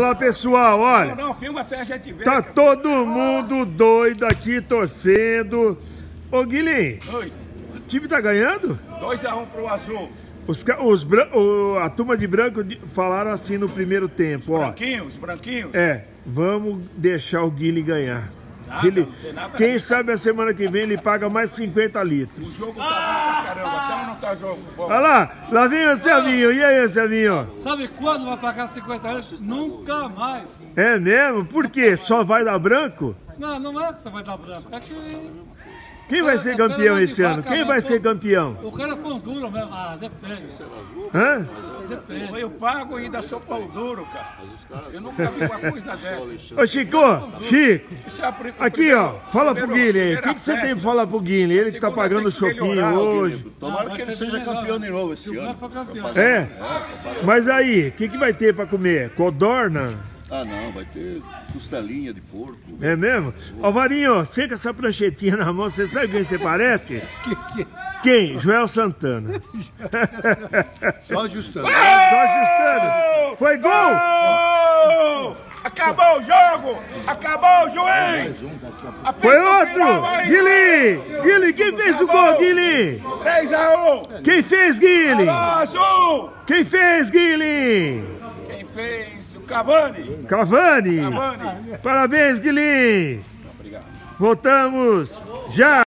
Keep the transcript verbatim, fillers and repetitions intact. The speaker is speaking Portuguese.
Ó, pessoal, olha. Não, não, filma se a gente vê. Tá todo mundo doido aqui torcendo. Ô, Guilherme, Oi. o time tá ganhando? dois a um pro Azul. Os, ca- os bran- o- a turma de branco de- falaram assim no primeiro tempo, ó. Branquinhos, branquinhos. É, vamos deixar o Guilherme ganhar. Nada, Ele, não tem nada a quem ver. sabe a semana que vem ele paga mais cinquenta O litros. jogo tá bom pra caramba, até não tá jogo bom. Olha lá, lá vem o Selvinho. E aí, Selvinho? Sabe quando vai pagar cinquenta anos? Nunca mais. É mesmo? Por quê? Só vai dar branco? Não, não é que você vai dar branco. É que Quem vai ser campeão esse ano? Quem vai ser campeão? o cara é pão duro mesmo. Ah, depende. Hã? Depende. Eu pago e ainda sou pau duro, cara. Eu nunca vi uma coisa dessa. Ô, Chico, Chico, Isso é a pri- aqui, primeiro- ó, fala pro primeiro- Guilherme aí. O que, primeira que você tem pra festa. falar pro Guilherme? Ele que tá Segunda pagando o tem que chopinho melhorar, hoje. Tomara Vai que ele ser seja melhor. campeão de novo esse Se o ano. cara for campeão. É? Mas aí, o que, que vai ter pra comer? Codorna? Ah, não, vai ter costelinha de porco. É mesmo? Ó, Varinho, você com essa pranchetinha na mão, você sabe quem você parece? Quem? Joel Santana. Só ajustando. Só ajustando. Foi gol! Gol! Acabou o jogo! Acabou o juiz! Apita Foi o outro! final aí! Guilherme! Guilherme, quem fez o gol, Guilherme? três a um! Quem fez, Guilherme? Alô, Azul! Quem fez, Guilherme? Quem fez? O Cavani! Cavani. Cavani! Parabéns, Guilherme. Obrigado. Voltamos já.